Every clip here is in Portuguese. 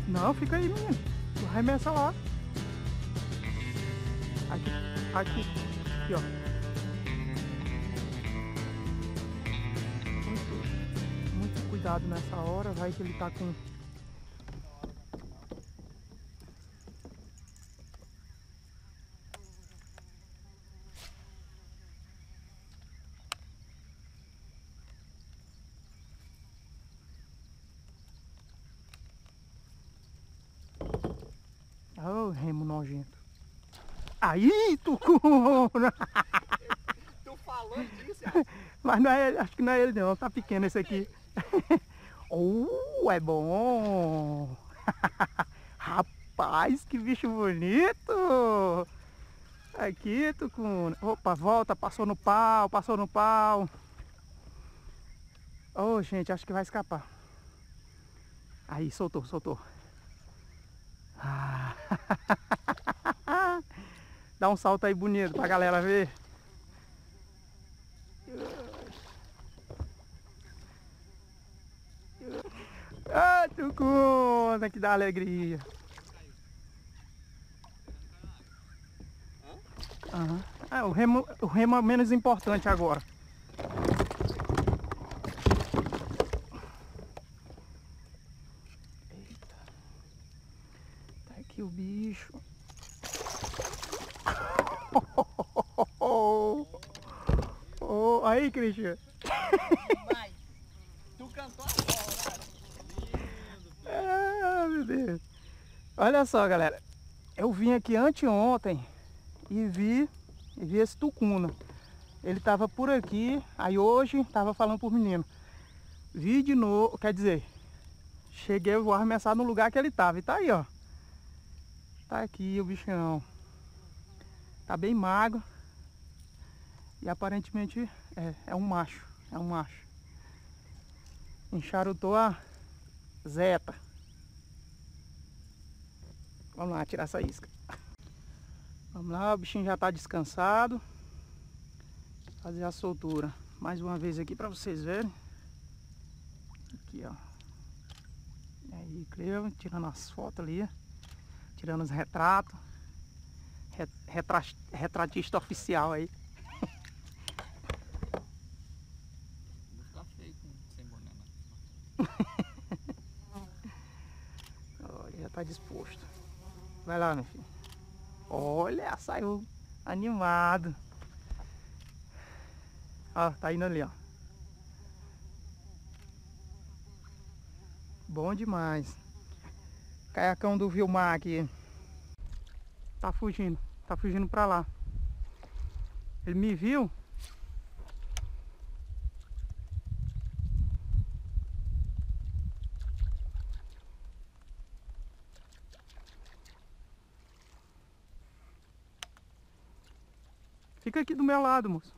Não, fica aí, menino. Tu arremessa lá. Aqui, aqui, aqui, ó. Muito cuidado nessa hora, vai que ele tá com... Oh, remo nojento. Aí, tucuna! Tô falando disso, Mas não é ele, acho que não é ele não, tá pequeno esse aqui. É bom! Rapaz, que bicho bonito! Aqui, tucuna. Opa, volta, passou no pau, passou no pau. Oh, gente, acho que vai escapar. Aí, soltou, soltou. Ah. Dá um salto aí bonito pra galera ver. Ah, tucuna, que dá alegria. Uhum. Ah, o remo é menos importante agora. Eita. Tá aqui o bicho. Oh, aí, Cristian. Vai. Tu cantou a bola, Ah, meu Deus. Olha só, galera. Eu vim aqui anteontem e vi esse tucuna. Ele tava por aqui, aí hoje tava falando pro menino. Vi de novo, quer dizer, cheguei, vou arremessar no lugar que ele tava. E tá aí, ó. Tá aqui o bichão. Tá bem magro. E aparentemente é um macho. É um macho. Encharutou a zeta. Vamos lá, tirar essa isca. Vamos lá, o bichinho já tá descansado. Fazer a soltura. Mais uma vez aqui pra vocês verem. Aqui, ó. E aí, Cleo, tirando as fotos ali. Tirando os retratos. Retratista oficial aí. Vou ficar feio sem boné, né? Olha, já tá disposto. Vai lá, meu filho. Olha, saiu animado. Ó, tá indo ali, ó. Bom demais. Caiacão do Vilmar aqui. Tá fugindo pra lá. Ele me viu. Fica aqui do meu lado, moço.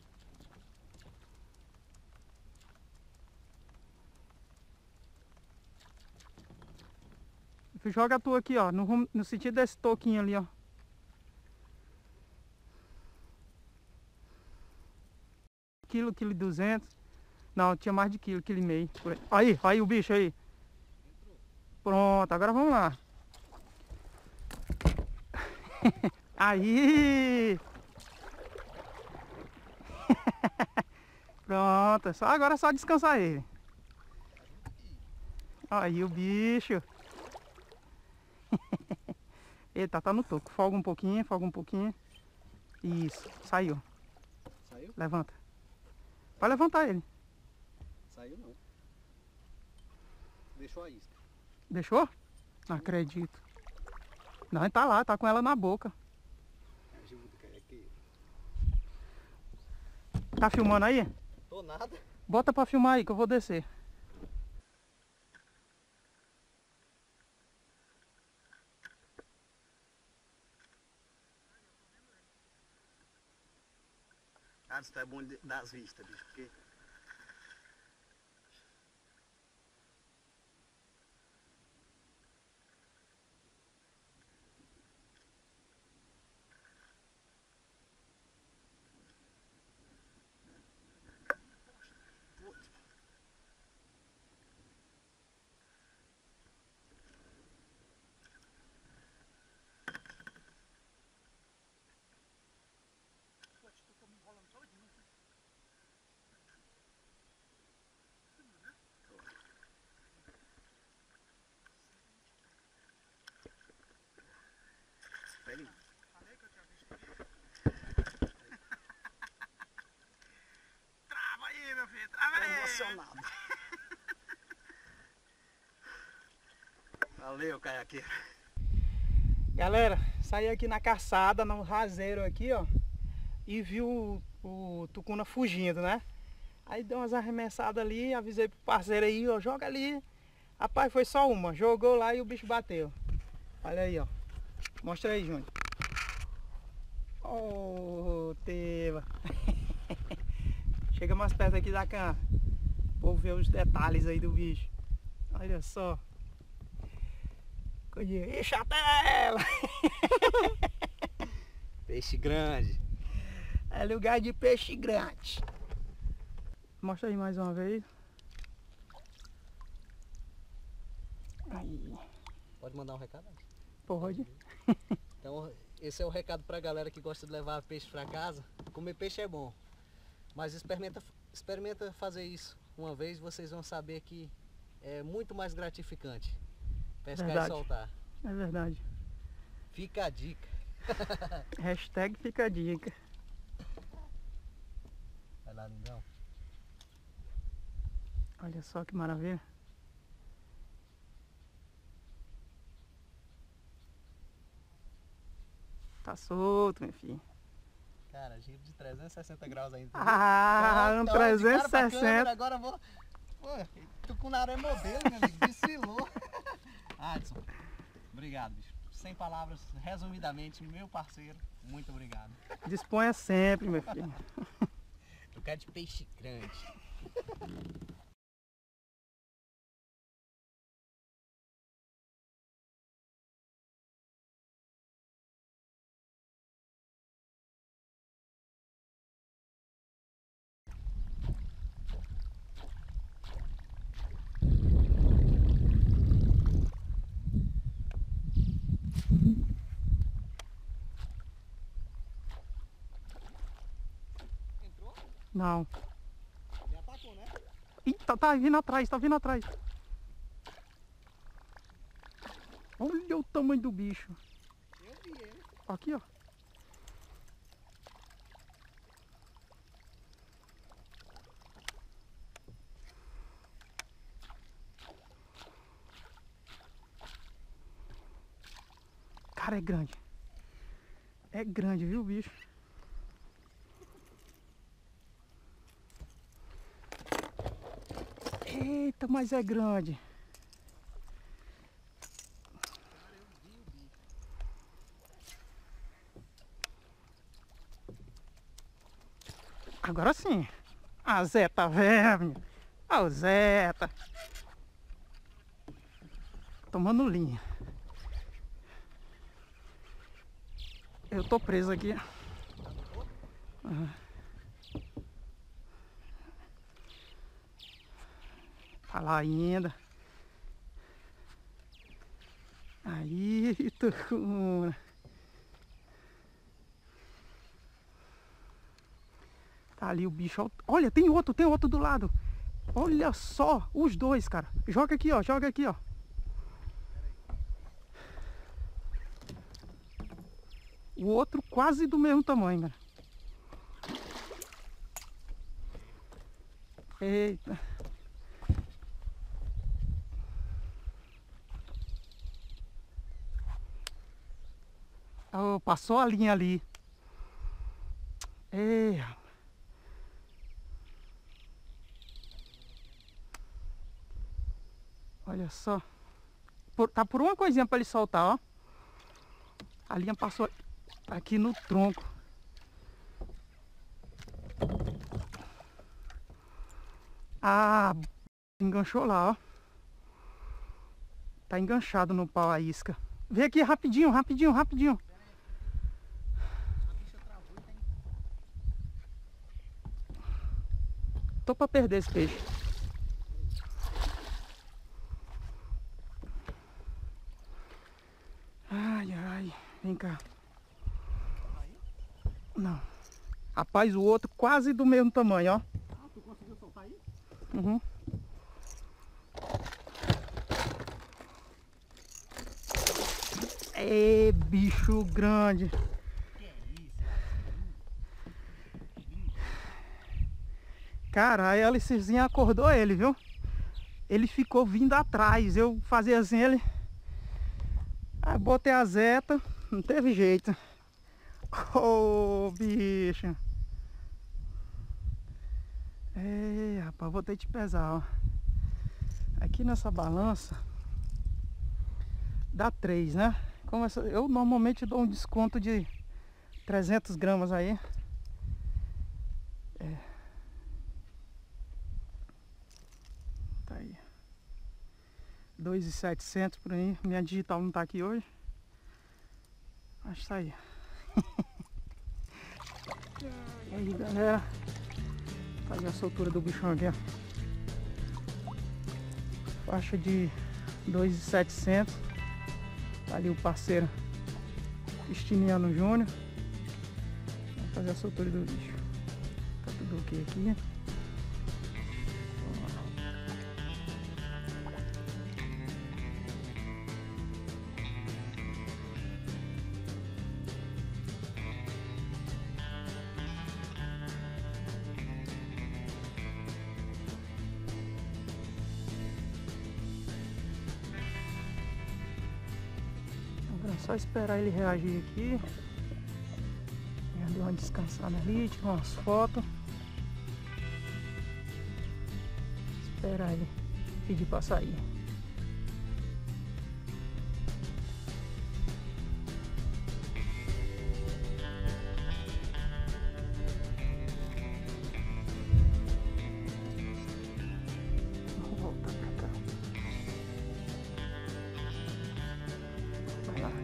Joga a tua aqui, ó, no sentido desse toquinho ali, ó. Quilo e 200. Não, tinha mais de quilo e meio. Aí o bicho aí. Pronto, agora vamos lá. Aí! Pronto, agora é só descansar ele. Aí o bicho. Eita, tá no toco. Folga um pouquinho, folga um pouquinho. Isso, saiu. Saiu? Levanta. Pode levantar ele. Saiu não. Deixou a isca. Deixou? Não acredito. Não, ele tá lá, tá com ela na boca. Tá filmando aí? Tô nada. Bota pra filmar aí que eu vou descer. Ah, isso é bom das vistas, bicho, porque... danado. Valeu, caiaqueiro. Galera, saí aqui na caçada, no raseiro aqui, ó. E viu o tucuna fugindo, né? Aí deu umas arremessadas ali, avisei pro parceiro aí, ó, joga ali. Rapaz, foi só uma, jogou lá e o bicho bateu. Olha aí, ó. Mostra aí, Júnior. Ô, Teva. Chega mais perto aqui da cana. Vou ver os detalhes aí do bicho. Olha só. Ih, chatela! Peixe grande. É lugar de peixe grande. Mostra aí mais uma vez. Aí. Pode mandar um recado? Pode. Então, esse é o recado pra galera que gosta de levar peixe pra casa. Comer peixe é bom, mas experimenta fazer isso uma vez, vocês vão saber que é muito mais gratificante pescar Verdade. e soltar. É verdade. Fica a dica. Hashtag fica a dica. Vai lá, lindão. Olha só que maravilha. Tá solto, meu filho. Cara, giro de 360 graus ainda. Ah, um Então, de cara pra câmera, 360. agora eu vou... Pô, tucunaré modelo, meu amigo. Desfilou. Adson, obrigado, bicho. Sem palavras, resumidamente, meu parceiro, muito obrigado. Disponha sempre, meu filho. Eu quero de peixe grande. Entrou? Não. Me atacou, né? Ih, tá vindo atrás, tá vindo atrás. Olha o tamanho do bicho. Eu vi ele. Aqui, ó. Cara, é grande. É grande, viu, bicho? Eita, mas é grande. Agora sim. A Zeta verme. Ó, o Zeta. Tomando linha. Eu tô preso aqui. Uhum. Tá lá ainda. Aí, tucuna. Tá ali o bicho. Olha, tem outro do lado. Olha só, os dois, cara. Joga aqui, ó, joga aqui, ó. O outro quase do mesmo tamanho, cara. Eita. Oh, passou a linha ali. Ei. Olha só. Tá por uma coisinha para ele soltar, ó. A linha passou aqui no tronco. Ah, enganchou lá, ó. Tá enganchado no pau a isca. Vem aqui rapidinho, rapidinho, rapidinho. Tô pra perder esse peixe. Ai, ai. Vem cá. Não. Rapaz, o outro quase do mesmo tamanho, ó. Ah, tu conseguiu soltar aí? Uhum. É bicho grande. Que é isso? Cara, a hélicezinha acordou ele, viu? Ele ficou vindo atrás. Eu fazia assim, ele... Aí botei a zeta, não teve jeito. Ô, bicho. Ei, rapaz, vou ter que te pesar, ó. Aqui nessa balança dá 3, né? Como eu normalmente dou um desconto de 300 gramas aí. Tá aí 2.700 por aí. Minha digital não tá aqui hoje, mas tá aí. E aí, galera, fazer a soltura do bichão aqui, ó. Faixa de 2.700. Tá ali o parceiro Estiniano Júnior. Vamos fazer a soltura do bicho. Tá tudo ok aqui. Só esperar ele reagir aqui. Já deu uma descansada ali, tirou umas fotos. Esperar ele pedir pra sair. Vou voltar pra cá. Vai lá.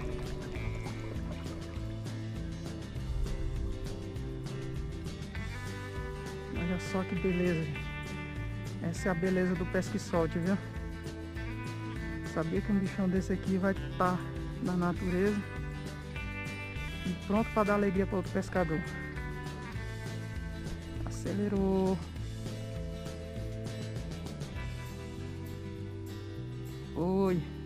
Olha só que beleza, gente. Essa é a beleza do pesca e solte, viu? Sabia que um bichão desse aqui vai estar na natureza e pronto para dar alegria para outro pescador. Acelerou. Oi.